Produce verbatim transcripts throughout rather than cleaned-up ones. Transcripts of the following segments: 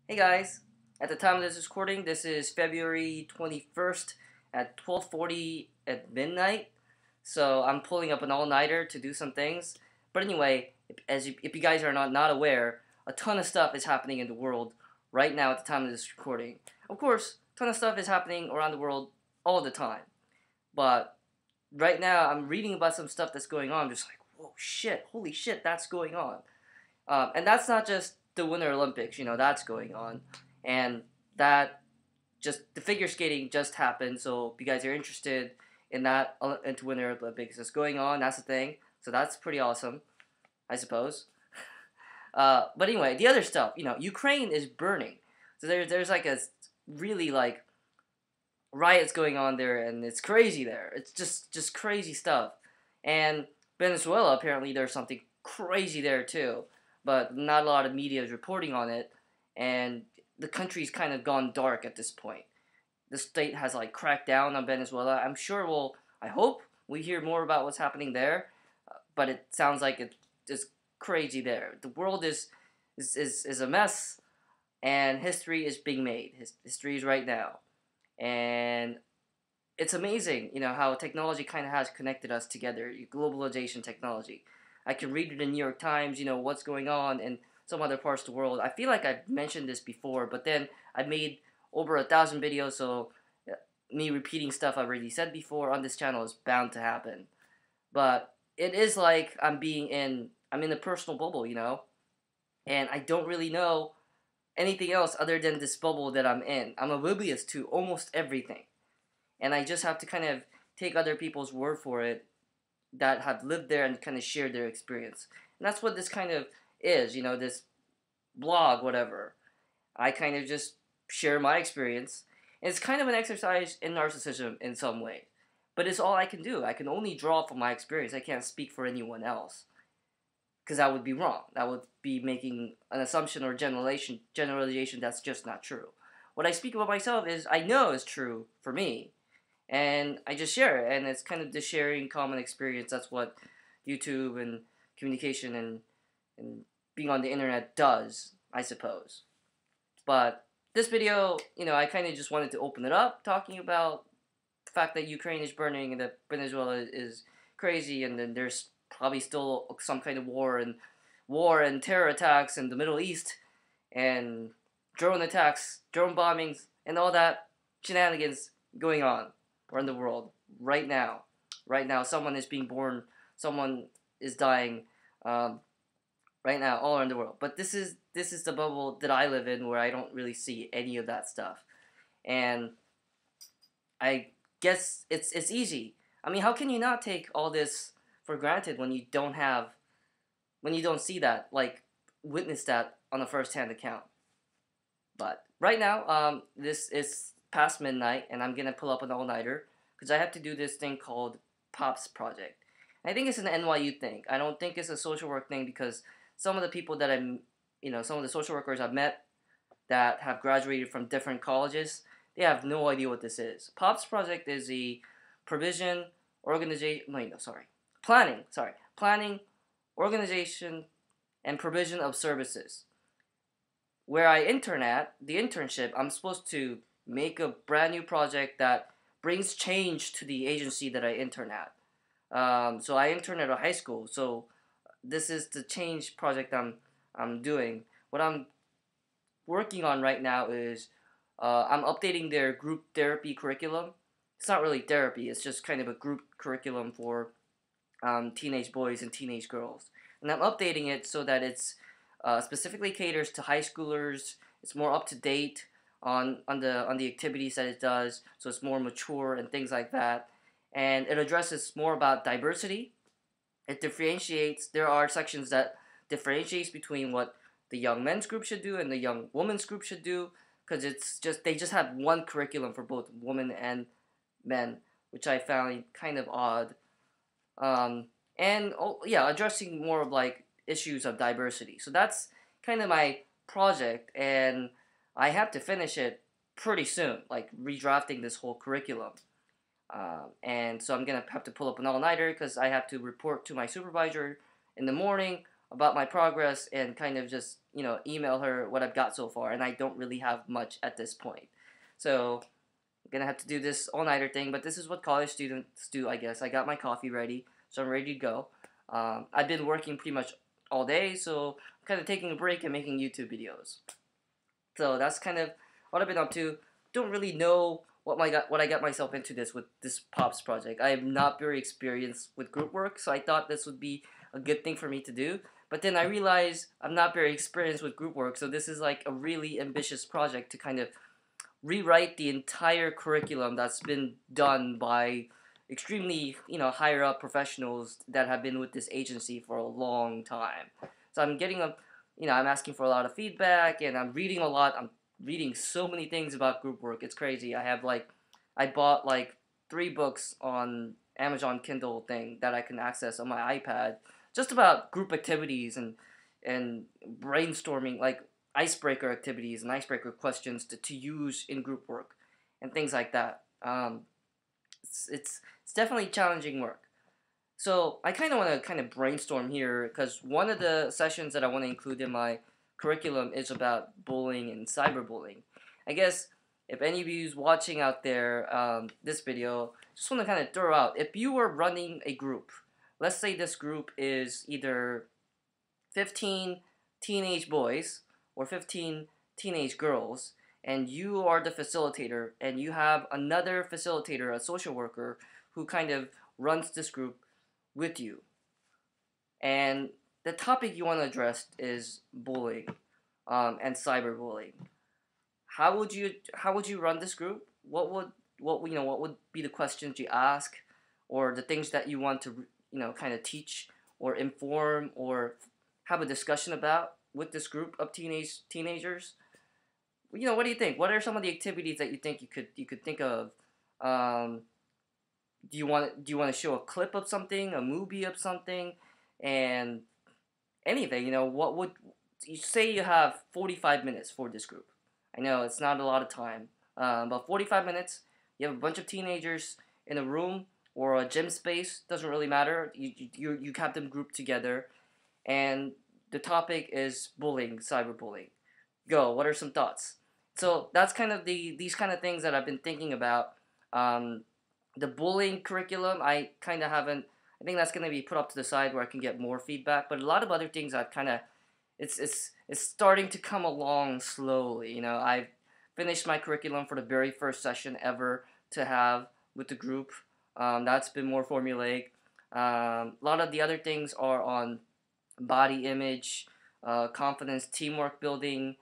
Hey guys, at the time of this recording, this is February twenty-first at twelve forty at midnight. So I'm pulling up an all-nighter to do some things. But anyway, if, as you, if you guys are not, not aware, a ton of stuff is happening in the world right now at the time of this recording. Of course, a ton of stuff is happening around the world all the time. But right now, I'm reading about some stuff that's going on. I'm just like, whoa, shit, holy shit, that's going on. Um, and that's not just the Winter Olympics, you know, that's going on. And that just, the figure skating just happened. So if you guys are interested in that, uh, into Winter Olympics, it's going on, that's the thing. So that's pretty awesome, I suppose. Uh, but anyway, the other stuff, you know, Ukraine is burning. So there, there's like a really like riots going on there, and it's crazy there. It's just, just crazy stuff. And Venezuela, apparently there's something crazy there too, but not a lot of media is reporting on it, and the country's kind of gone dark at this point. The state has like cracked down on Venezuela. I'm sure we'll, I hope we hear more about what's happening there, uh, but it sounds like it's just crazy there. The world is is, is, is a mess, and history is being made. His, history is right now. And it's amazing, you know, how technology kind of has connected us together, globalization technology. I can read it in New York Times, you know, what's going on in some other parts of the world. I feel like I've mentioned this before, but then I made over a thousand videos, so uh, me repeating stuff I've already said before on this channel is bound to happen. But it is like I'm being in, I'm in a personal bubble, you know, and I don't really know anything else other than this bubble that I'm in. I'm oblivious to almost everything, and I just have to kind of take other people's word for it that have lived there and kind of shared their experience. And that's what this kind of is, you know, this blog, whatever. I kind of just share my experience. And it's kind of an exercise in narcissism in some way. But it's all I can do. I can only draw from my experience. I can't speak for anyone else. Because that would be wrong. That would be making an assumption or generalization, generalization that's just not true. What I speak about myself is I know is true for me, and I just share it, and it's kind of the sharing common experience. That's what YouTube and communication and and being on the internet does, I suppose. But this video, you know, I kind of just wanted to open it up, talking about the fact that Ukraine is burning and that Venezuela is crazy, and then there's probably still some kind of war and war and terror attacks in the Middle East, and drone attacks, drone bombings, and all that shenanigans going on around the world right now. Right now, someone is being born, someone is dying, um, right now, all around the world. But this is this is the bubble that I live in, where I don't really see any of that stuff, and I guess it's it's easy. I mean, how can you not take all this for granted when you don't have, when you don't see that, like witness that on a first-hand account? But right now, um, this is past midnight, and I'm gonna pull up an all-nighter because I have to do this thing called POPS project. I think it's an N Y U thing. I don't think it's a social work thing, because some of the people that I'm, you know, some of the social workers I've met that have graduated from different colleges, they have no idea what this is. POPS project is the provision, organization, wait, no, sorry, planning, sorry, planning, organization, and provision of services. Where I intern at, the internship, I'm supposed to make a brand new project that brings change to the agency that I intern at. Um, so I intern at a high school, so this is the change project I'm I'm doing. What I'm working on right now is uh, I'm updating their group therapy curriculum. It's not really therapy, it's just kind of a group curriculum for um, teenage boys and teenage girls. And I'm updating it so that it's uh, specifically caters to high schoolers. It's more up to date on on the on the activities that it does, so it's more mature and things like that. And it addresses more about diversity. It differentiates. There are sections that differentiates between what the young men's group should do and the young women's group should do, because it's just they just have one curriculum for both women and men, which I found kind of odd. Um, and oh, yeah, addressing more of like issues of diversity. So that's kind of my project, and I have to finish it pretty soon, like redrafting this whole curriculum. Um, and so I'm gonna have to pull up an all-nighter because I have to report to my supervisor in the morning about my progress and kind of just, you know, email her what I've got so far, and I don't really have much at this point. So I'm gonna have to do this all-nighter thing, but this is what college students do, I guess. I got my coffee ready, so I'm ready to go. Um, I've been working pretty much all day, so I'm kind of taking a break and making YouTube videos. So that's kind of what I've been up to. Don't really know what my got what I got myself into this with this Pops project. I am not very experienced with group work, so I thought this would be a good thing for me to do. But then I realized I'm not very experienced with group work, so this is like a really ambitious project to kind of rewrite the entire curriculum that's been done by extremely, you know, higher up professionals that have been with this agency for a long time. So I'm getting a, you know, I'm asking for a lot of feedback, and I'm reading a lot. I'm reading so many things about group work. It's crazy. I have like, I bought like three books on Amazon Kindle thing that I can access on my iPad, just about group activities and and brainstorming, like icebreaker activities and icebreaker questions to, to use in group work and things like that. Um, it's, it's, it's definitely challenging work. So I kind of want to kind of brainstorm here because one of the sessions that I want to include in my curriculum is about bullying and cyberbullying. I guess if any of you watching out there um, this video, just want to kind of throw out, if you were running a group, let's say this group is either fifteen teenage boys or fifteen teenage girls, and you are the facilitator, and you have another facilitator, a social worker, who kind of runs this group with you. And the topic you want to address is bullying um, and cyberbullying. How would you how would you run this group? What would what you know what would be the questions you ask, or the things that you want to you know kind of teach or inform or have a discussion about with this group of teenage teenagers? You know, what do you think? What are some of the activities that you think you could you could think of? Um, do you want do you want to show a clip of something, a movie of something, and anything? You know, what would you say you have forty-five minutes for this group? I know it's not a lot of time, um, but forty-five minutes. You have a bunch of teenagers in a room or a gym space. Doesn't really matter. You you you have them grouped together, and the topic is bullying, cyberbullying. Go. What are some thoughts? So that's kind of the these kind of things that I've been thinking about. Um, the bullying curriculum, I kind of haven't. I think that's going to be put up to the side where I can get more feedback. But a lot of other things I've kind of, it's it's it's starting to come along slowly. You know, I've finished my curriculum for the very first session ever to have with the group. Um, that's been more formulaic. Um, a lot of the other things are on body image, uh, confidence, teamwork building,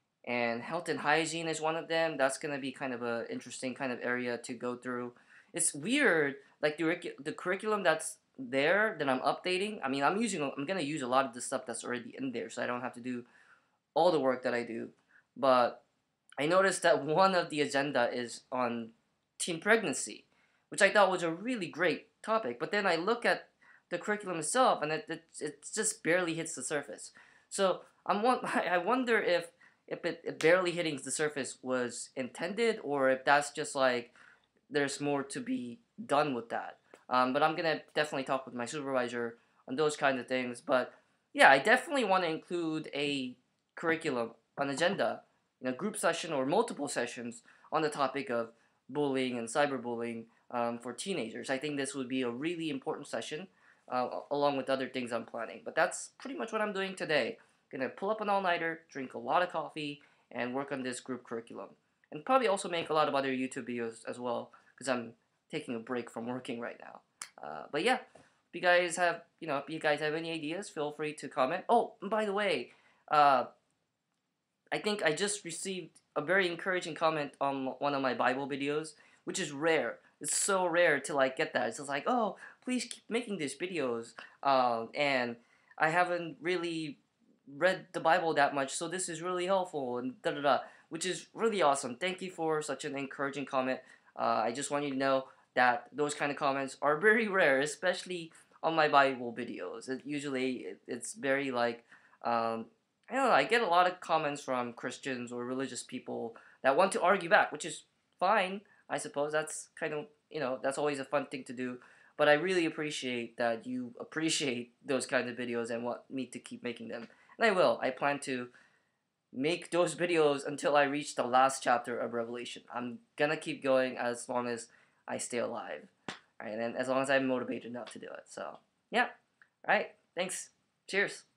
and health and hygiene is one of them. That's going to be kind of a interesting kind of area to go through. It's weird, like the, the curriculum that's there that I'm updating. I mean, I'm using, I'm going to use a lot of the stuff that's already in there, so I don't have to do all the work that I do. But I noticed that one of the agenda is on teen pregnancy, which I thought was a really great topic. But then I look at the curriculum itself, and it, it, it just barely hits the surface. So I'm I wonder if if it, it barely hitting the surface was intended, or if that's just like there's more to be done with that. Um, but I'm gonna definitely talk with my supervisor on those kinds of things. But yeah, I definitely want to include a curriculum, an agenda, in a group session or multiple sessions on the topic of bullying and cyberbullying um, for teenagers. I think this would be a really important session, uh, along with other things I'm planning. But that's pretty much what I'm doing today. Gonna pull up an all-nighter, drink a lot of coffee, and work on this group curriculum. And probably also make a lot of other YouTube videos as well, because I'm taking a break from working right now. Uh, but yeah, if you guys have, you know, if you guys have any ideas, feel free to comment. Oh, and by the way, uh, I think I just received a very encouraging comment on one of my Bible videos, which is rare. It's so rare to like get that. It's just like, oh, please keep making these videos. Um, and I haven't really read the Bible that much, so this is really helpful, and da da da, which is really awesome. Thank you for such an encouraging comment. Uh, I just want you to know that those kind of comments are very rare, especially on my Bible videos. It usually it, it's very like um, I don't know. I get a lot of comments from Christians or religious people that want to argue back, which is fine. I suppose that's kind of you know that's always a fun thing to do. But I really appreciate that you appreciate those kinds of videos and want me to keep making them. And I will. I plan to make those videos until I reach the last chapter of Revelation. I'm gonna keep going as long as I stay alive. Alright, and as long as I'm motivated enough to do it. So, yeah. Alright, thanks. Cheers.